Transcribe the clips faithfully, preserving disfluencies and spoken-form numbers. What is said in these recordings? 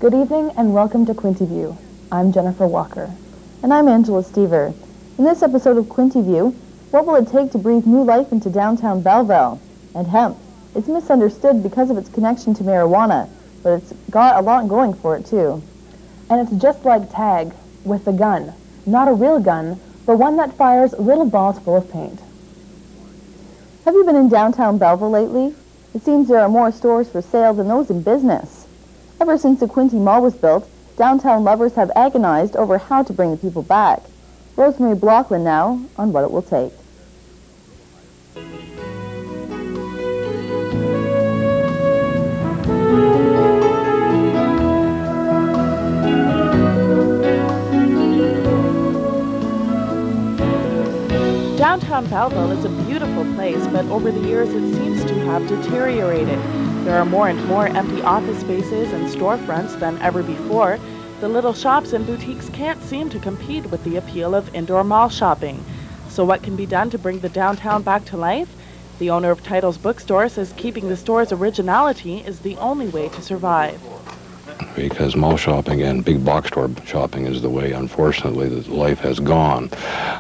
Good evening and welcome to Quinteview. I'm Jennifer Walker. And I'm Angela Stever. In this episode of Quinteview, what will it take to breathe new life into downtown Belleville? And hemp. It's misunderstood because of its connection to marijuana, but it's got a lot going for it too. And it's just like tag, with a gun. Not a real gun, but one that fires little balls full of paint. Have you been in downtown Belleville lately? It seems there are more stores for sale than those in business. Ever since the Quinte Mall was built, downtown lovers have agonized over how to bring the people back. Rosemary Blockland now on what it will take. Downtown Belleville is a beautiful place, but over the years it seems to have deteriorated. There are more and more empty office spaces and storefronts than ever before. The little shops and boutiques can't seem to compete with the appeal of indoor mall shopping. So what can be done to bring the downtown back to life? The owner of Title's bookstore says keeping the store's originality is the only way to survive. Because mall shopping and big box store shopping is the way, unfortunately, that life has gone.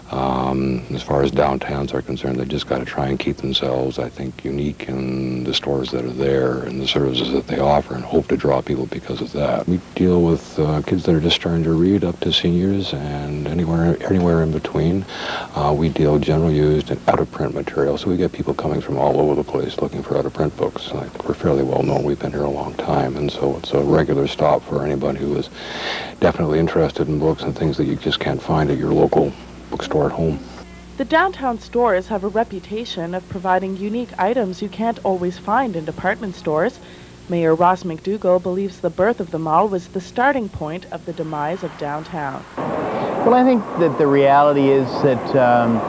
Um, as far as downtowns are concerned, they've just got to try and keep themselves, I think, unique in the stores that are there and the services that they offer, and hope to draw people because of that. We deal with uh, kids that are just starting to read up to seniors and anywhere anywhere in between. Uh, we deal general used and out-of-print material, so we get people coming from all over the place looking for out-of-print books. Like, we're fairly well known. We've been here a long time, and so it's a regular stop for anybody who is definitely interested in books and things that you just can't find at your local bookstore at home. The downtown stores have a reputation of providing unique items you can't always find in department stores. Mayor Ross McDougall believes the birth of the mall was the starting point of the demise of downtown. Well, I think that the reality is that um,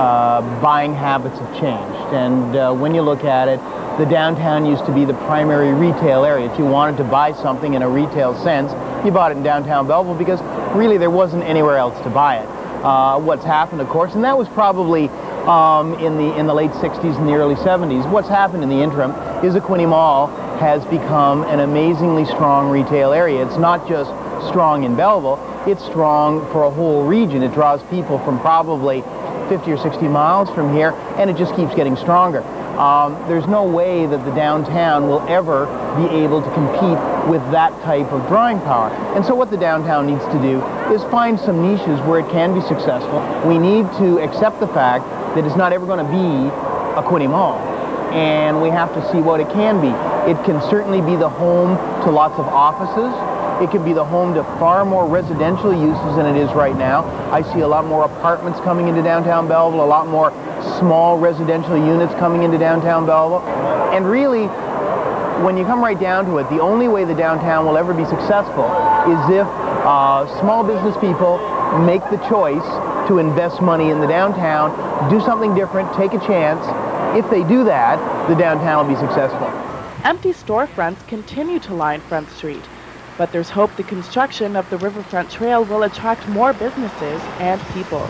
uh, buying habits have changed, and uh, when you look at it, the downtown used to be the primary retail area. If you wanted to buy something in a retail sense, you bought it in downtown Belleville because really there wasn't anywhere else to buy it. Uh, what's happened, of course, and that was probably um, in the in the late sixties and the early seventies. What's happened in the interim is the Quinte Mall has become an amazingly strong retail area. It's not just strong in Belleville, it's strong for a whole region. It draws people from probably fifty or sixty miles from here, and it just keeps getting stronger. Um, there's no way that the downtown will ever be able to compete with that type of drawing power. And so what the downtown needs to do is find some niches where it can be successful. We need to accept the fact that it's not ever going to be a Quinte Mall, and we have to see what it can be. It can certainly be the home to lots of offices. It can be the home to far more residential uses than it is right now. I see a lot more apartments coming into downtown Belleville, a lot more small residential units coming into downtown Belleville. And really, when you come right down to it, the only way the downtown will ever be successful is if uh, small business people make the choice to invest money in the downtown, do something different, take a chance. If they do that, the downtown will be successful. Empty storefronts continue to line Front Street, but there's hope the construction of the Riverfront Trail will attract more businesses and people.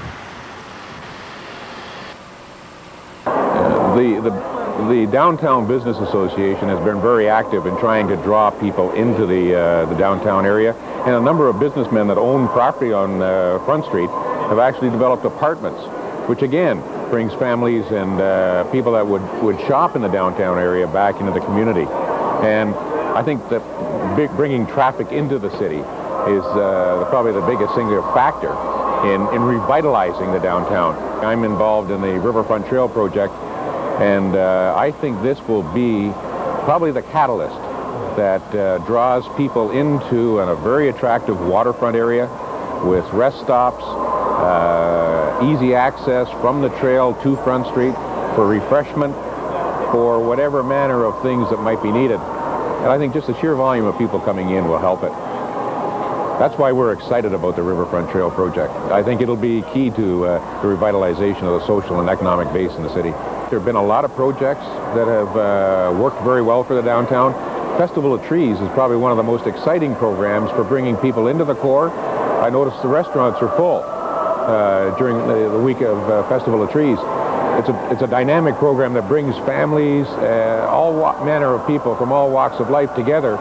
Uh, the, the, the Downtown Business Association has been very active in trying to draw people into the, uh, the downtown area, and a number of businessmen that own property on uh, Front Street have actually developed apartments, which again brings families and uh, people that would, would shop in the downtown area back into the community. And I think that big, bringing traffic into the city is uh, the, probably the biggest single factor in, in revitalizing the downtown. I'm involved in the Riverfront Trail project, and uh, I think this will be probably the catalyst that uh, draws people into a very attractive waterfront area with rest stops, uh, easy access from the trail to Front Street for refreshment, for whatever manner of things that might be needed. And I think just the sheer volume of people coming in will help it. That's why we're excited about the Riverfront Trail project. I think it'll be key to uh, the revitalization of the social and economic base in the city. There have been a lot of projects that have uh, worked very well for the downtown. Festival of Trees is probably one of the most exciting programs for bringing people into the core. I noticed the restaurants are full uh, during the, the week of uh, Festival of Trees. It's a, it's a dynamic program that brings families, uh, all manner of people from all walks of life together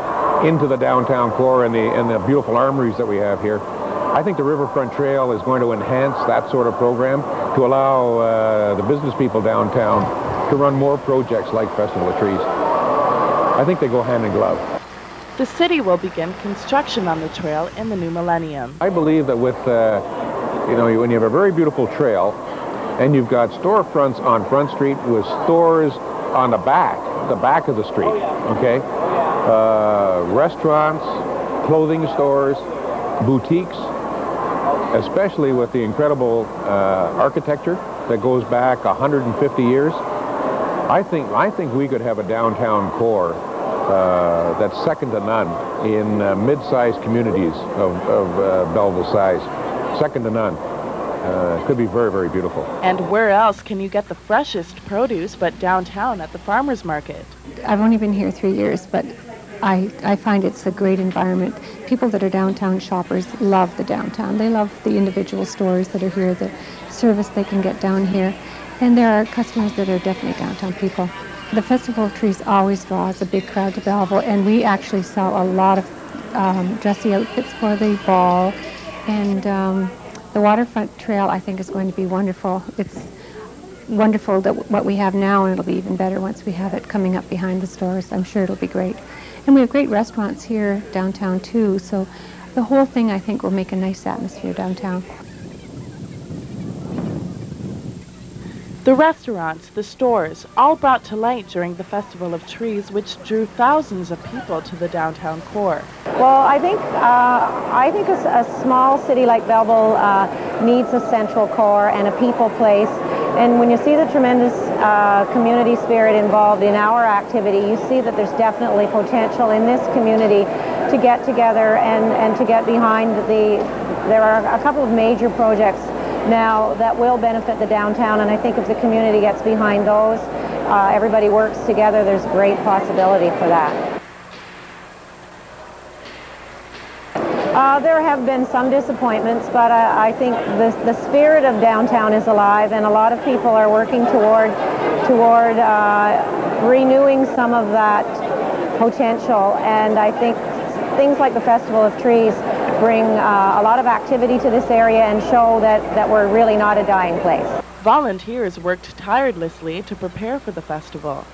into the downtown core and the, and the beautiful armories that we have here. I think the Riverfront Trail is going to enhance that sort of program to allow uh, the business people downtown to run more projects like Festival of Trees. I think they go hand in glove. The city will begin construction on the trail in the new millennium. I believe that with, uh, you know, when you have a very beautiful trail and you've got storefronts on Front Street with stores on the back, the back of the street, okay? Uh, restaurants, clothing stores, boutiques, especially with the incredible uh, architecture that goes back one hundred fifty years. I think, I think we could have a downtown core uh, that's second to none in uh, mid-sized communities of, of uh, Belleville size. Second to none. Uh, it could be very, very beautiful. And where else can you get the freshest produce but downtown at the farmers market? I've only been here three years, but I, I find it's a great environment. People that are downtown shoppers love the downtown. They love the individual stores that are here, the service they can get down here. And there are customers that are definitely downtown people. The Festival of Trees always draws a big crowd to Belleville, and we actually sell a lot of um, dressy outfits for the ball. And um, the waterfront trail, I think, is going to be wonderful. It's wonderful that what we have now, and it'll be even better once we have it coming up behind the stores. I'm sure it'll be great. And we have great restaurants here downtown too, so the whole thing, I think, will make a nice atmosphere downtown. The restaurants, the stores, all brought to light during the Festival of Trees, which drew thousands of people to the downtown core. Well, I think uh, I think a, a small city like Belleville uh, needs a central core and a people place. And when you see the tremendous uh, community spirit involved in our activity, you see that there's definitely potential in this community to get together and, and to get behind the, there are a couple of major projects now that will benefit the downtown, and I think if the community gets behind those, uh, everybody works together, there's great possibility for that. Uh, there have been some disappointments, but I, I think the, the spirit of downtown is alive, and a lot of people are working toward, toward uh, renewing some of that potential, and I think things like the Festival of Trees bring uh, a lot of activity to this area and show that, that we're really not a dying place. Volunteers worked tirelessly to prepare for the festival.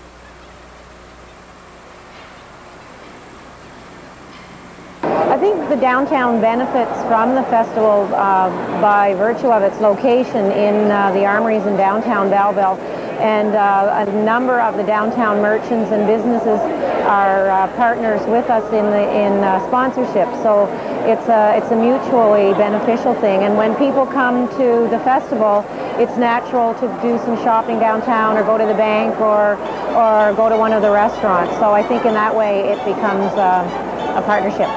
I think the downtown benefits from the festival uh, by virtue of its location in uh, the armories in downtown Belleville, and uh, a number of the downtown merchants and businesses are uh, partners with us in the in uh, sponsorship. So it's a it's a mutually beneficial thing. And when people come to the festival, it's natural to do some shopping downtown, or go to the bank, or or go to one of the restaurants. So I think in that way it becomes uh, a partnership.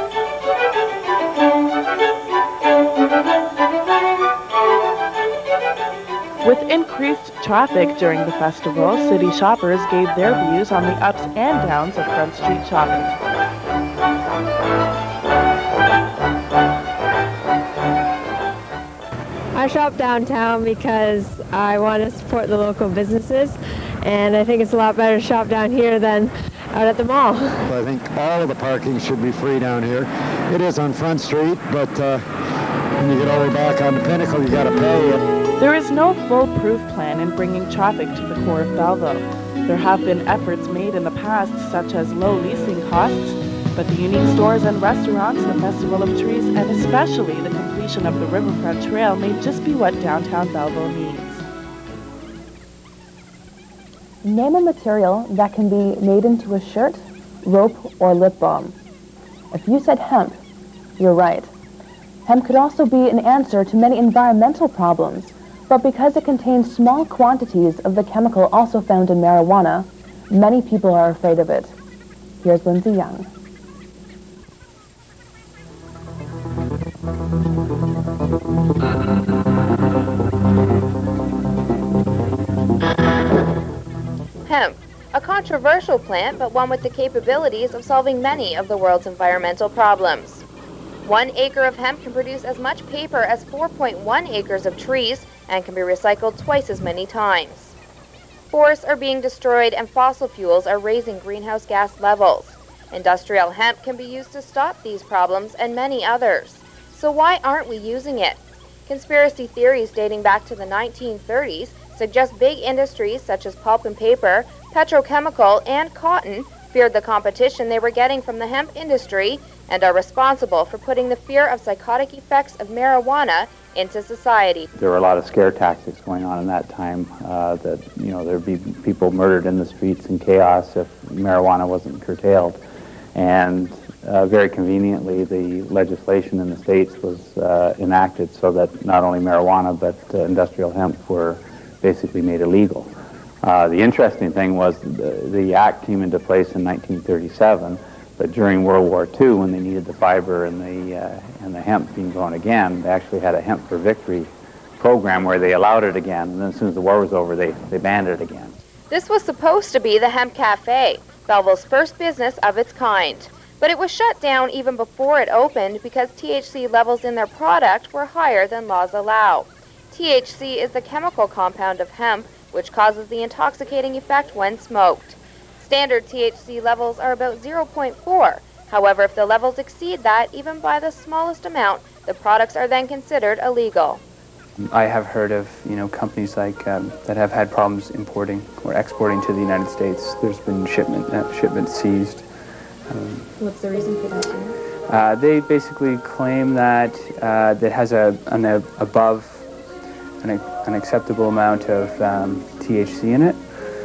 With increased traffic during the festival, city shoppers gave their views on the ups and downs of Front Street shopping. I shop downtown because I want to support the local businesses, and I think it's a lot better to shop down here than out at the mall. I think all of the parking should be free down here. It is on Front Street, but uh, when you get all the way back on the Pinnacle, you got to pay. There is no foolproof plan in bringing traffic to the core of Belleville. There have been efforts made in the past, such as low leasing costs, but the unique stores and restaurants, the Festival of Trees, and especially the completion of the Riverfront Trail may just be what downtown Belleville needs. Name a material that can be made into a shirt, rope, or lip balm. If you said hemp, you're right. Hemp could also be an answer to many environmental problems, but because it contains small quantities of the chemical also found in marijuana, many people are afraid of it. Here's Lindsay Young. Hemp, a controversial plant, but one with the capabilities of solving many of the world's environmental problems. One acre of hemp can produce as much paper as four point one acres of trees and can be recycled twice as many times. Forests are being destroyed and fossil fuels are raising greenhouse gas levels. Industrial hemp can be used to stop these problems and many others. So why aren't we using it? Conspiracy theories dating back to the nineteen thirties suggest big industries such as pulp and paper, petrochemical, and cotton feared the competition they were getting from the hemp industry and are responsible for putting the fear of psychotic effects of marijuana into society. There were a lot of scare tactics going on in that time, uh, that, you know, there'd be people murdered in the streets and chaos if marijuana wasn't curtailed. And uh, very conveniently, the legislation in the states was uh, enacted so that not only marijuana but uh, industrial hemp were basically made illegal. Uh, the interesting thing was the, the act came into place in nineteen thirty-seven, but during World War Two, when they needed the fiber and the, uh, and the hemp being grown again, they actually had a Hemp for Victory program where they allowed it again, and then as soon as the war was over, they, they banned it again. This was supposed to be the Hemp Cafe, Belleville's first business of its kind. But it was shut down even before it opened because T H C levels in their product were higher than laws allow. T H C is the chemical compound of hemp, which causes the intoxicating effect when smoked. Standard T H C levels are about zero point four. However, if the levels exceed that, even by the smallest amount, the products are then considered illegal. I have heard of, you know, companies like um, that have had problems importing or exporting to the United States. There's been shipment uh, shipment seized. Um, What's the reason for that? uh, they basically claim that uh, that has a an a, above an, an acceptable amount of um, T H C in it.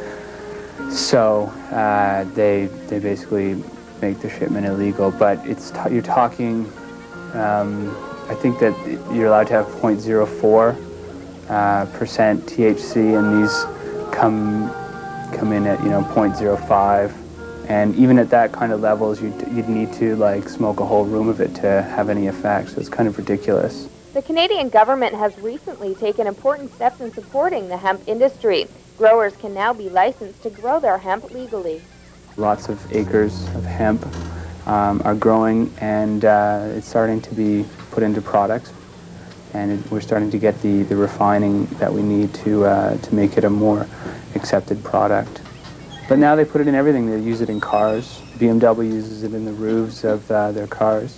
So uh, they they basically make the shipment illegal. But it's t you're talking. Um, I think that you're allowed to have zero point zero four uh, percent T H C, and these come come in at, you know, zero point zero five, and even at that kind of levels, you'd, you'd need to like smoke a whole room of it to have any effect. So it's kind of ridiculous. The Canadian government has recently taken important steps in supporting the hemp industry. Growers can now be licensed to grow their hemp legally. Lots of acres of hemp um, are growing, and uh, it's starting to be put into products, and it, we're starting to get the, the refining that we need to, uh, to make it a more accepted product. But now they put it in everything. They use it in cars. B M W uses it in the roofs of uh, their cars.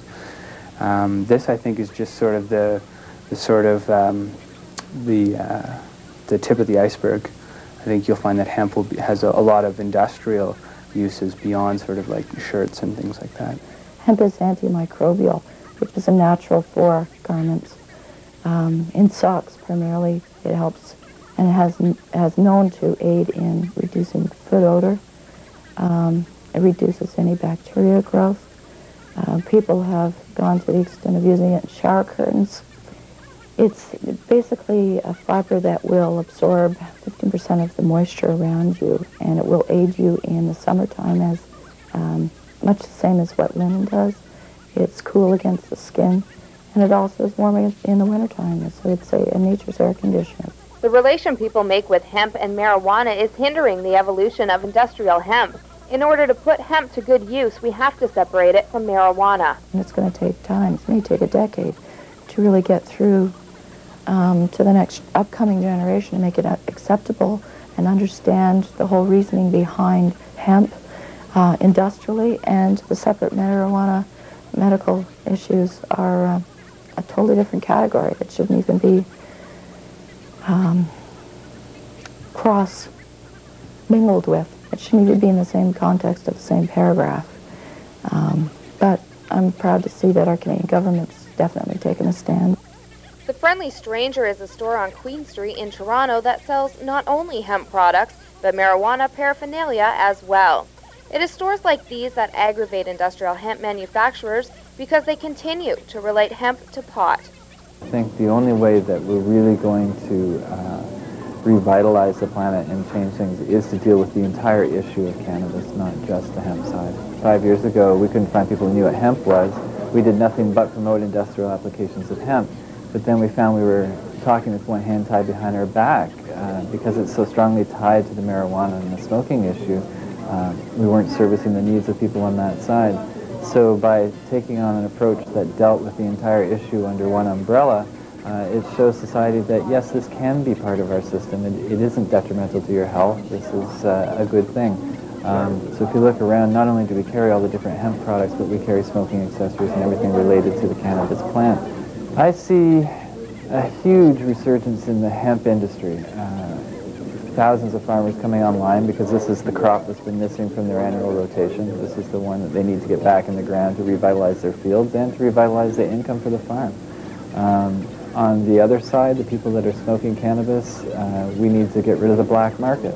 Um, this, I think, is just sort of the, the sort of um, the, uh, the tip of the iceberg. I think you'll find that hemp will be, has a, a lot of industrial uses beyond sort of like shirts and things like that. Hemp is antimicrobial, which is a natural for garments. Um, in socks, primarily, it helps, and it has, has known to aid in reducing foot odor. Um, it reduces any bacteria growth. Uh, people have gone to the extent of using it in shower curtains. It's basically a fiber that will absorb fifteen percent of the moisture around you, and it will aid you in the summertime as um, much the same as what linen does. It's cool against the skin, and it also is warm in the wintertime, so it's a, a nature's air conditioner. The relation people make with hemp and marijuana is hindering the evolution of industrial hemp. In order to put hemp to good use, we have to separate it from marijuana. And it's going to take time. It may take a decade to really get through um, to the next upcoming generation and make it acceptable and understand the whole reasoning behind hemp uh, industrially, and the separate marijuana medical issues are uh, a totally different category that shouldn't even be um, cross-mingled with. It shouldn't even be in the same context of the same paragraph. Um, but I'm proud to see that our Canadian government's definitely taken a stand. The Friendly Stranger is a store on Queen Street in Toronto that sells not only hemp products, but marijuana paraphernalia as well. It is stores like these that aggravate industrial hemp manufacturers because they continue to relate hemp to pot. I think the only way that we're really going to uh, revitalize the planet and change things is to deal with the entire issue of cannabis, not just the hemp side. Five years ago, we couldn't find people who knew what hemp was. We did nothing but promote industrial applications of hemp. But then we found we were talking with one hand tied behind our back uh, because it's so strongly tied to the marijuana and the smoking issue. Uh, we weren't servicing the needs of people on that side. So by taking on an approach that dealt with the entire issue under one umbrella, uh, it shows society that yes, this can be part of our system. It, it isn't detrimental to your health. This is uh, a good thing. Um, so if you look around, not only do we carry all the different hemp products, but we carry smoking accessories and everything related to the cannabis plant. I see a huge resurgence in the hemp industry. Uh, thousands of farmers coming online because this is the crop that's been missing from their annual rotation. This is the one that they need to get back in the ground to revitalize their fields and to revitalize the income for the farm. Um, on the other side, the people that are smoking cannabis, uh, we need to get rid of the black market.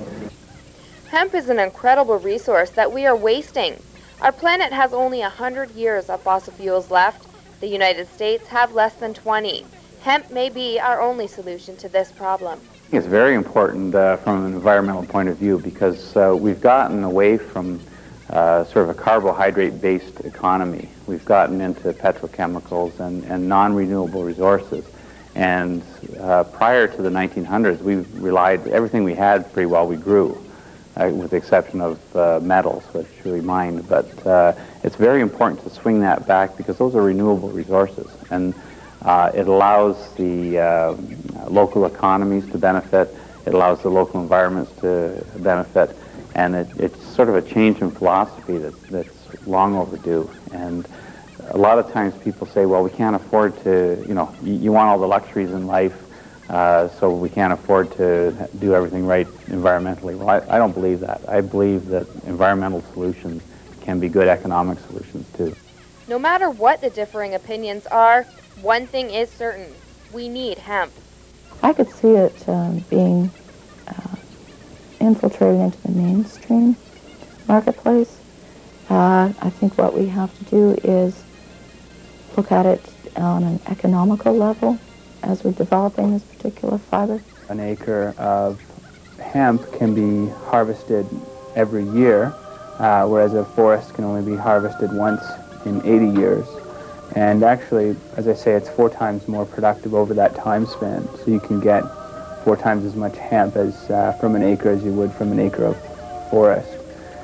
Hemp is an incredible resource that we are wasting. Our planet has only one hundred years of fossil fuels left. The United States have less than twenty. Hemp may be our only solution to this problem. It's very important uh, from an environmental point of view because uh, we've gotten away from uh, sort of a carbohydrate-based economy. We've gotten into petrochemicals and, and non-renewable resources. And uh, prior to the nineteen hundreds, we relied, everything we had pretty well we grew, uh, with the exception of uh, metals, which we mined. But uh, it's very important to swing that back because those are renewable resources. And Uh, it allows the uh, local economies to benefit, it allows the local environments to benefit, and it, it's sort of a change in philosophy that's, that's long overdue. And a lot of times people say, well, we can't afford to, you know, you, you want all the luxuries in life, uh, so we can't afford to do everything right environmentally. Well, I, I don't believe that. I believe that environmental solutions can be good economic solutions too. No matter what the differing opinions are, one thing is certain, we need hemp. I could see it um, being uh, infiltrating into the mainstream marketplace. Uh, I think what we have to do is look at it on an economical level as we're developing this particular fiber. An acre of hemp can be harvested every year, uh, whereas a forest can only be harvested once in eighty years. And actually, as I say, it's four times more productive over that time span. So you can get four times as much hemp as uh, from an acre as you would from an acre of forest.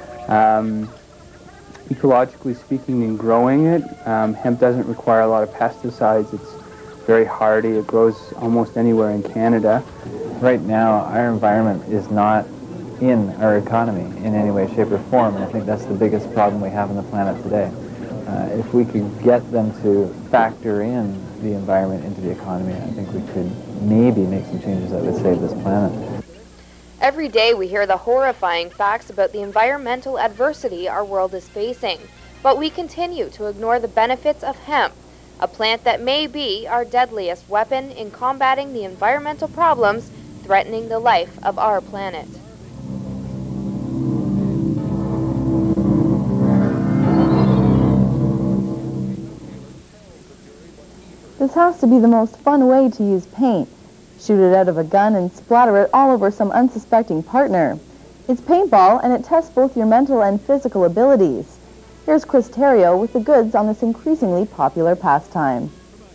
Um, ecologically speaking, in growing it, um, hemp doesn't require a lot of pesticides. It's very hardy. It grows almost anywhere in Canada. Right now, our environment is not in our economy in any way, shape, or form, and I think that's the biggest problem we have on the planet today. Uh, if we could get them to factor in the environment into the economy, I think we could maybe make some changes that would save this planet. Every day we hear the horrifying facts about the environmental adversity our world is facing, but we continue to ignore the benefits of hemp, a plant that may be our deadliest weapon in combating the environmental problems threatening the life of our planet. This has to be the most fun way to use paint. Shoot it out of a gun and splatter it all over some unsuspecting partner. It's paintball, and it tests both your mental and physical abilities. Here's Quinteview with the goods on this increasingly popular pastime.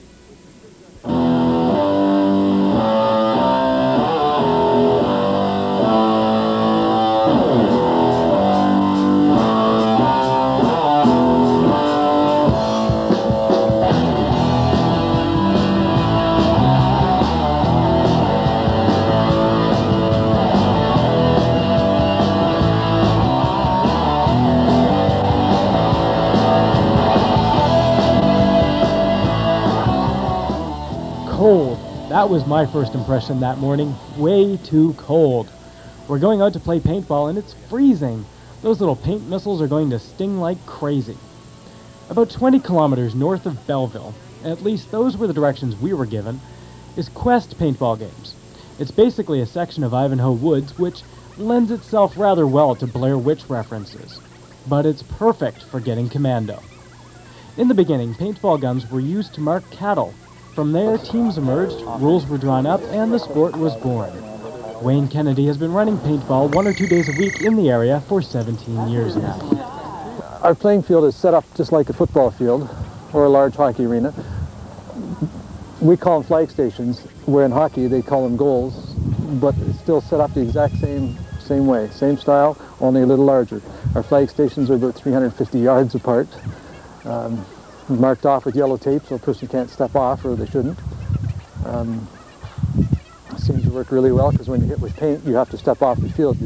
Cold. That was my first impression that morning. Way too cold. We're going out to play paintball and it's freezing. Those little paint missiles are going to sting like crazy. About twenty kilometers north of Belleville, at least those were the directions we were given, is Quest Paintball Games. It's basically a section of Ivanhoe Woods which lends itself rather well to Blair Witch references. But it's perfect for getting commando. In the beginning, paintball guns were used to mark cattle. From there, teams emerged, rules were drawn up, and the sport was born. Wayne Kennedy has been running paintball one or two days a week in the area for seventeen years now. Our playing field is set up just like a football field or a large hockey arena. We call them flag stations, where in hockey they call them goals, but it's still set up the exact same same way, same style, only a little larger. Our flag stations are about three hundred fifty yards apart. Um, marked off with yellow tape so a person can't step off, or they shouldn't. Um, it seems to work really well because when you hit with paint, you have to step off the field. You're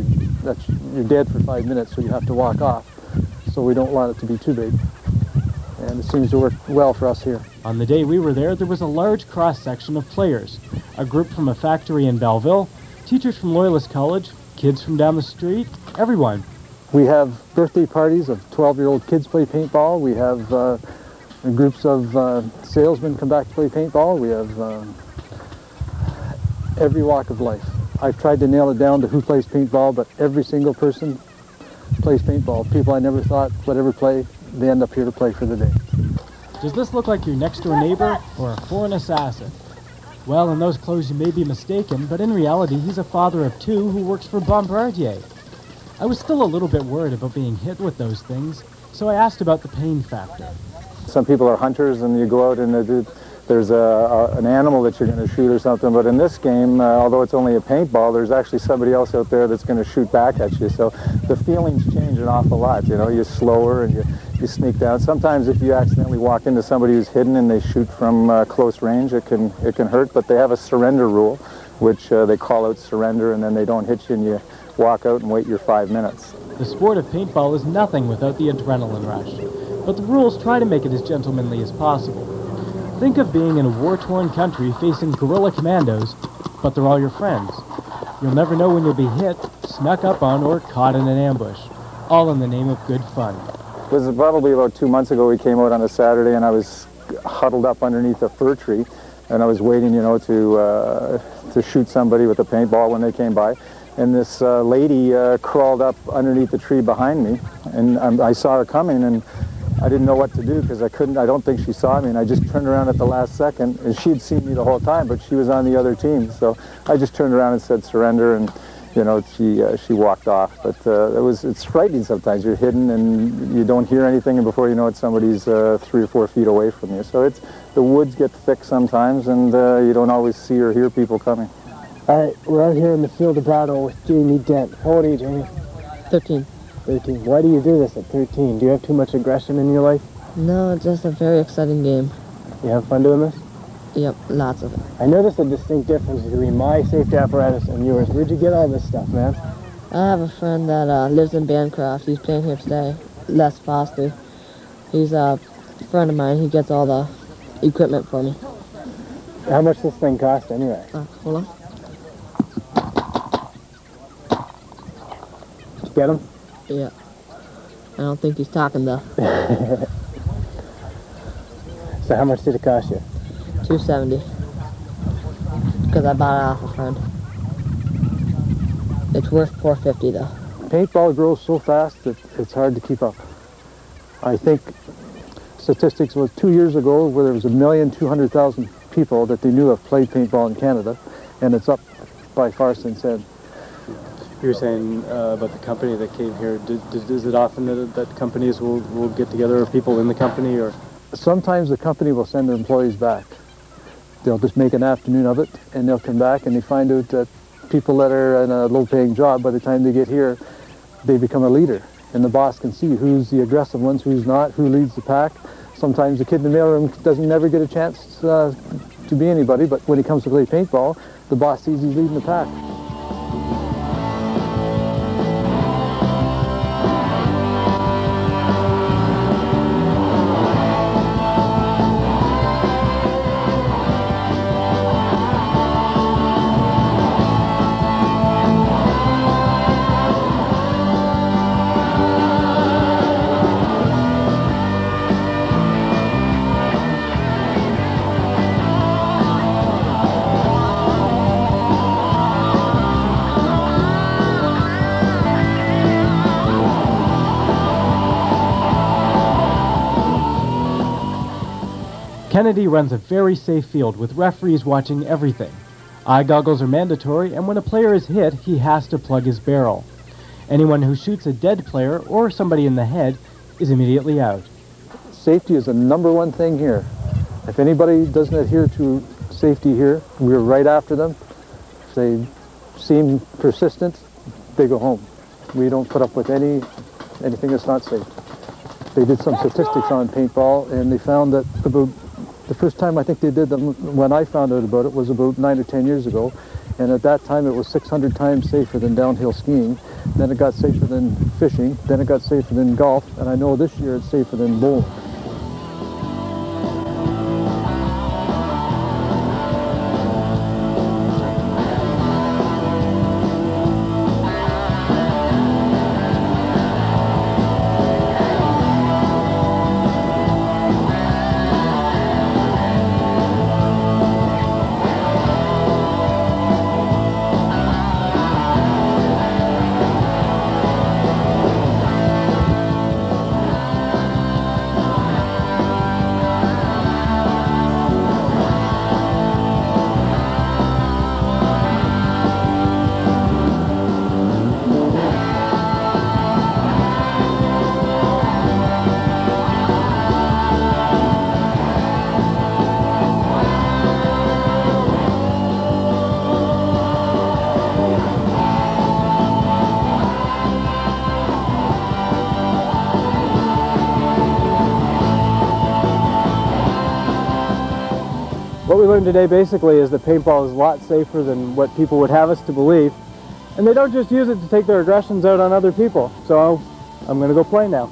that's, you're dead for five minutes, so you have to walk off. So we don't want it to be too big. And it seems to work well for us here. On the day we were there, there was a large cross-section of players. A group from a factory in Belleville, teachers from Loyalist College, kids from down the street, everyone. We have birthday parties of twelve-year-old kids play paintball. We have uh, groups of uh, salesmen come back to play paintball. We have uh, every walk of life. I've tried to nail it down to who plays paintball, but every single person plays paintball. People I never thought would ever play, they end up here to play for the day. Does this look like your next-door neighbor or a foreign assassin? Well, in those clothes you may be mistaken, but in reality he's a father of two who works for Bombardier. I was still a little bit worried about being hit with those things, so I asked about the pain factor. Some people are hunters and you go out and do, there's a, a, an animal that you're going to shoot or something, but in this game, uh, although it's only a paintball, there's actually somebody else out there that's going to shoot back at you, so the feelings change an awful lot. You know, you're slower and you, you sneak down. Sometimes if you accidentally walk into somebody who's hidden and they shoot from uh, close range, it can, it can hurt, but they have a surrender rule, which uh, they call out surrender, and then they don't hit you and you walk out and wait your five minutes. The sport of paintball is nothing without the adrenaline rush, but the rules try to make it as gentlemanly as possible. Think of being in a war-torn country facing guerrilla commandos, but they're all your friends. You'll never know when you'll be hit, snuck up on, or caught in an ambush, all in the name of good fun. It was probably about two months ago we came out on a Saturday and I was huddled up underneath a fir tree and I was waiting, you know, to, uh, to shoot somebody with a paintball when they came by. And this uh, lady uh, crawled up underneath the tree behind me, and um, I saw her coming, and I didn't know what to do because I couldn't, I don't think she saw me, and I just turned around at the last second, and she had seen me the whole time, but she was on the other team, so I just turned around and said surrender, and you know, she uh, she walked off. But uh, it was, it's frightening sometimes. You're hidden and you don't hear anything, and before you know it, somebody's uh, three or four feet away from you. So it's, the woods get thick sometimes, and uh, you don't always see or hear people coming. All right, we're out here in the field of battle with Jamie Dent. How old are you, Jamie? thirteen. thirteen. Why do you do this at thirteen? Do you have too much aggression in your life? No, it's just a very exciting game. You have fun doing this? Yep, lots of it. I noticed a distinct difference between my safety apparatus and yours. Where'd you get all this stuff, man? I have a friend that uh, lives in Bancroft. He's playing here today. Les Foster. He's a friend of mine. He gets all the equipment for me. How much does this thing cost anyway? Uh, hold on. Get him? Yeah. I don't think he's talking though. So how much did it cost you? two seventy. Because I bought it off a friend. It's worth four fifty though. Paintball grows so fast that it's hard to keep up. I think statistics was two years ago where there was a million two hundred thousand people that they knew have played paintball in Canada, and it's up by far since then. You were saying uh, about the company that came here. Did, did, is it often that, that companies will, will get together, or people in the company? Or sometimes the company will send their employees back. They'll just make an afternoon of it, and they'll come back, and they find out that people that are in a low-paying job, by the time they get here, they become a leader. And the boss can see who's the aggressive ones, who's not, who leads the pack. Sometimes the kid in the mailroom doesn't never get a chance uh, to be anybody, but when he comes to play paintball, the boss sees he's leading the pack. Kennedy runs a very safe field with referees watching everything. Eye goggles are mandatory, and when a player is hit, he has to plug his barrel. Anyone who shoots a dead player or somebody in the head is immediately out. Safety is the number one thing here. If anybody doesn't adhere to safety here, we're right after them. If they seem persistent, they go home. We don't put up with any anything that's not safe. They did some statistics on paintball, and they found that about the first time I think they did them, when I found out about it, was about nine or ten years ago, and at that time it was six hundred times safer than downhill skiing. then it got safer than fishing, then it got safer than golf, and I know this year it's safer than bowling. What we learned today basically is that paintball is a lot safer than what people would have us to believe. And they don't just use it to take their aggressions out on other people. So I'm going to go play now.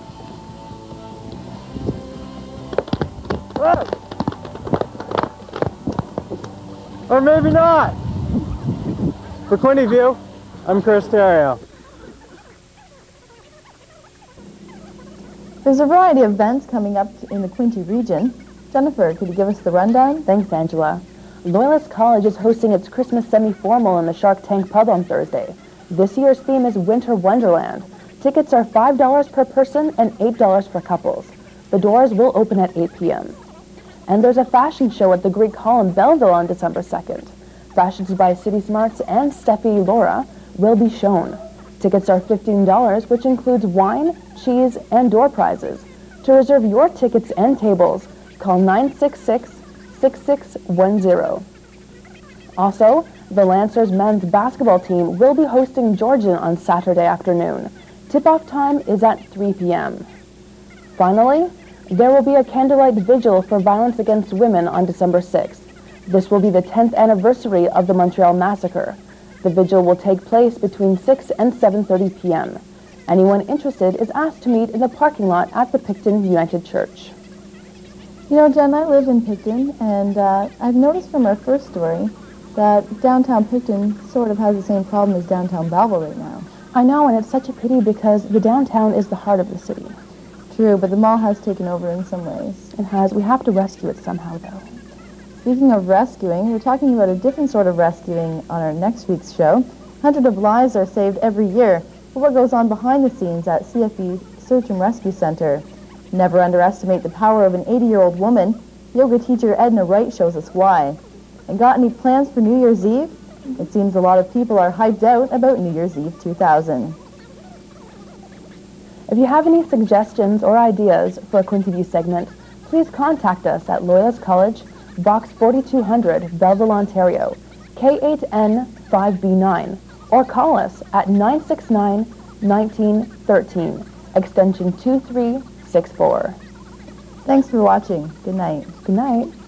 Or maybe not. For Quinteview, I'm Chris Terrio. There's a variety of events coming up in the Quinte region. Jennifer, could you give us the rundown? Thanks, Angela. Loyalist College is hosting its Christmas semi-formal in the Shark Tank Pub on Thursday. This year's theme is Winter Wonderland. Tickets are five dollars per person and eight dollars for couples. The doors will open at eight p m And there's a fashion show at the Greek Hall in Belleville on December second. Fashions by City Smarts and Steffi Laura will be shown. Tickets are fifteen dollars, which includes wine, cheese, and door prizes. To reserve your tickets and tables, call nine six six, six six one zero. Also, the Lancers men's basketball team will be hosting Georgian on Saturday afternoon. Tip-off time is at three p m Finally, there will be a candlelight vigil for violence against women on December sixth. This will be the tenth anniversary of the Montreal Massacre. The vigil will take place between six and seven thirty p m Anyone interested is asked to meet in the parking lot at the Picton United Church. You know, Jen, I live in Picton, and uh, I've noticed from our first story that downtown Picton sort of has the same problem as downtown Belleville right now. I know, and it's such a pity because the downtown is the heart of the city. True, but the mall has taken over in some ways. It has. We have to rescue it somehow, though. Speaking of rescuing, we're talking about a different sort of rescuing on our next week's show. Hundreds of lives are saved every year, but what goes on behind the scenes at C F B Search and Rescue Center? Never underestimate the power of an eighty-year-old woman. Yoga teacher Edna Wright shows us why. And got any plans for New Year's Eve? It seems a lot of people are hyped out about New Year's Eve two thousand. If you have any suggestions or ideas for a Quinteview segment, please contact us at Loyalist College, Box forty-two hundred, Belleville, Ontario, K eight N five B nine, or call us at nine six nine, one nine one three, extension two three six four. Thanks for watching. Good night. Good night.